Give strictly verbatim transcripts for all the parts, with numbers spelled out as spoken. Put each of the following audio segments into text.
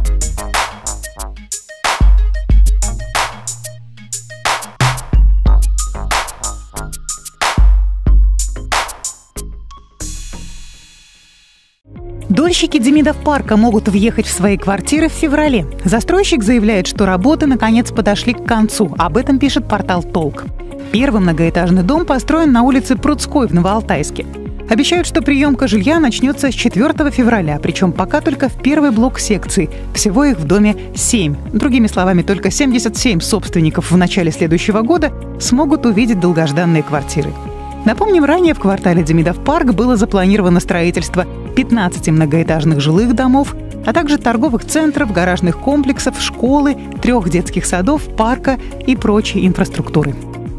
Дольщики Демидов-парка могут въехать в свои квартиры в феврале. Застройщик заявляет, что работы наконец подошли к концу. Об этом пишет портал «Толк». Первый многоэтажный дом построен на улице Прудской в Новоалтайске. Обещают, что приемка жилья начнется с четвёртого февраля, причем пока только в первый блок секции. Всего их в доме семь. Другими словами, только семьдесят семь собственников в начале следующего года смогут увидеть долгожданные квартиры. Напомним, ранее в квартале Демидов-парк было запланировано строительство пятнадцати многоэтажных жилых домов, а также торговых центров, гаражных комплексов, школы, трех детских садов, парка и прочей инфраструктуры.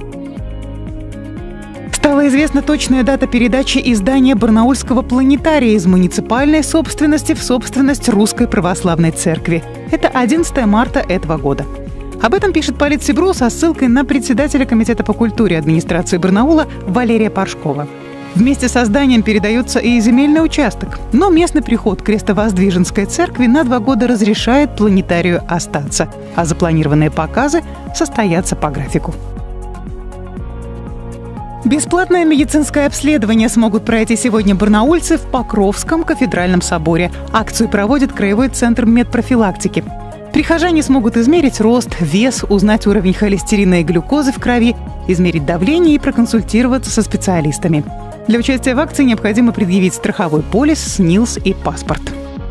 Стала известна точная дата передачи издания Барнаульского планетария из муниципальной собственности в собственность Русской Православной Церкви. Это одиннадцатого марта этого года. Об этом пишет Политсибру со ссылкой на председателя Комитета по культуре администрации Барнаула Валерия Паршкова. Вместе со зданием передается и земельный участок, но местный приход Крестовоздвиженской церкви на два года разрешает планетарию остаться, а запланированные показы состоятся по графику. Бесплатное медицинское обследование смогут пройти сегодня барнаульцы в Покровском кафедральном соборе. Акцию проводит Краевой центр медпрофилактики. Прихожане смогут измерить рост, вес, узнать уровень холестерина и глюкозы в крови, измерить давление и проконсультироваться со специалистами. Для участия в акции необходимо предъявить страховой полис, СНИЛС и паспорт.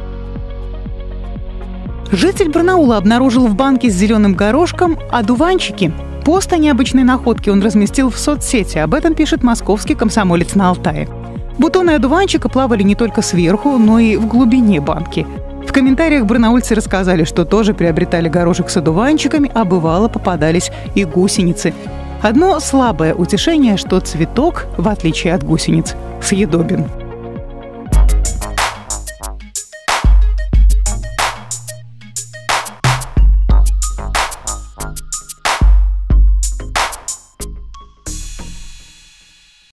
Житель Барнаула обнаружил в банке с зеленым горошком одуванчики. Пост о необычной находке он разместил в соцсети. Об этом пишет московский «Комсомолец на Алтае». Бутоны одуванчика плавали не только сверху, но и в глубине банки. В комментариях барнаульцы рассказали, что тоже приобретали горошек с одуванчиками, а бывало попадались и гусеницы. Одно слабое утешение, что цветок, в отличие от гусениц, съедобен.